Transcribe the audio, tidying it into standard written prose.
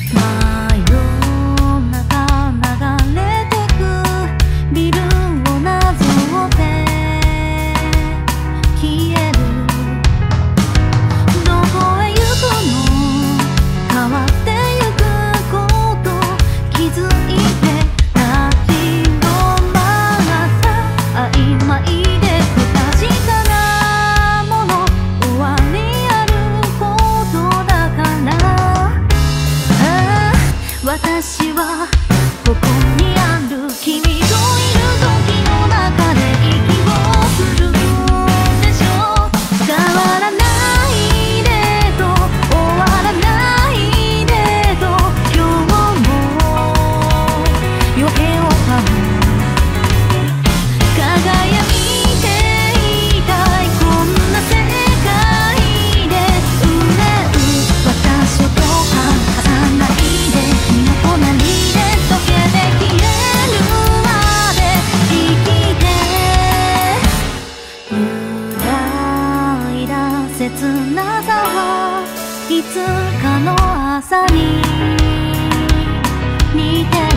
私はここにある君といる時の中で息をするでしょう。変わらないでと終わらないでと今日も余計をかむ輝いていたいこんな世界で憂う私をどうか貸さないで身の粉にで溶けて消えるまで生きて揺らいだ切なさはいつかの朝に似て